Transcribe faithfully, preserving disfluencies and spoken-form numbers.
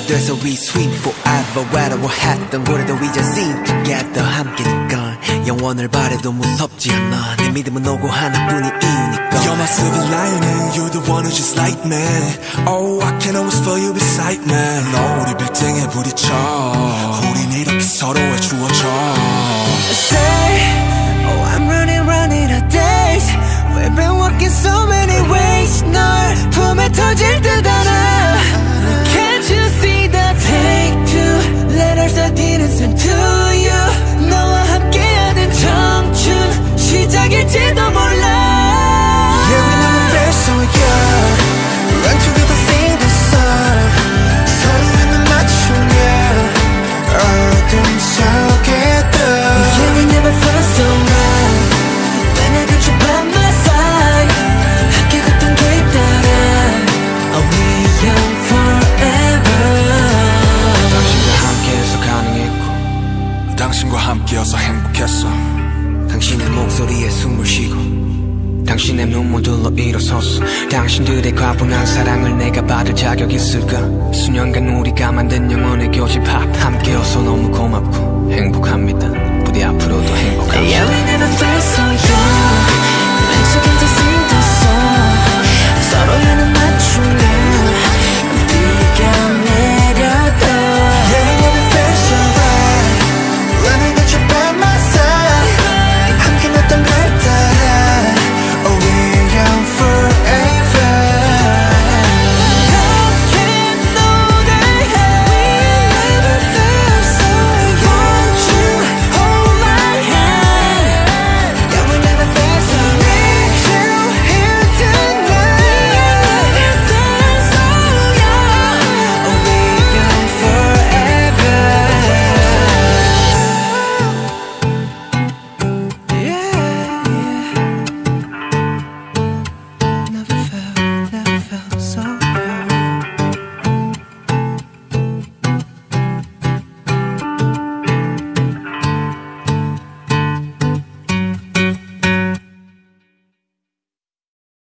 돼서 we sweet forever. 외로워했던 우리도 이제 sing together. 함께니까 영원을 바래도 무섭지 않아. 내 믿음은 오고 하나뿐인 이유니까. You're my silver lining, you're the one who just like me. Oh, I can always feel you beside me. 너 우리 빌딩에 부딪혀. 우린 이렇게 서로의 주어져. Say, oh I'm running, running out of days. We've been walking so many ways. 널 품에 터질 듯 알아. Can't you see the take two letters I didn't send to you. 너와 함께하는 청춘 시작일지도 몰라. Yeah, we never felt so young. Run together, sing the song. 서로의 눈 맞추며 어둠 속에도. Yeah, we never felt so right. When I got you by my side. 함께 걷던 길 따라. Are we young forever? 당신과 함께해서 가능했고 당신과 함께여서 행복했어. 당신의 목소리에 숨을 쉬고 당신의 눈물들로 일어섰어. 당신들의 과분한 사랑을 내가 받을 자격 있을까? 수년간 우리가 만든 영원의 교집합 함께여서 너무 고맙고 행복합니다.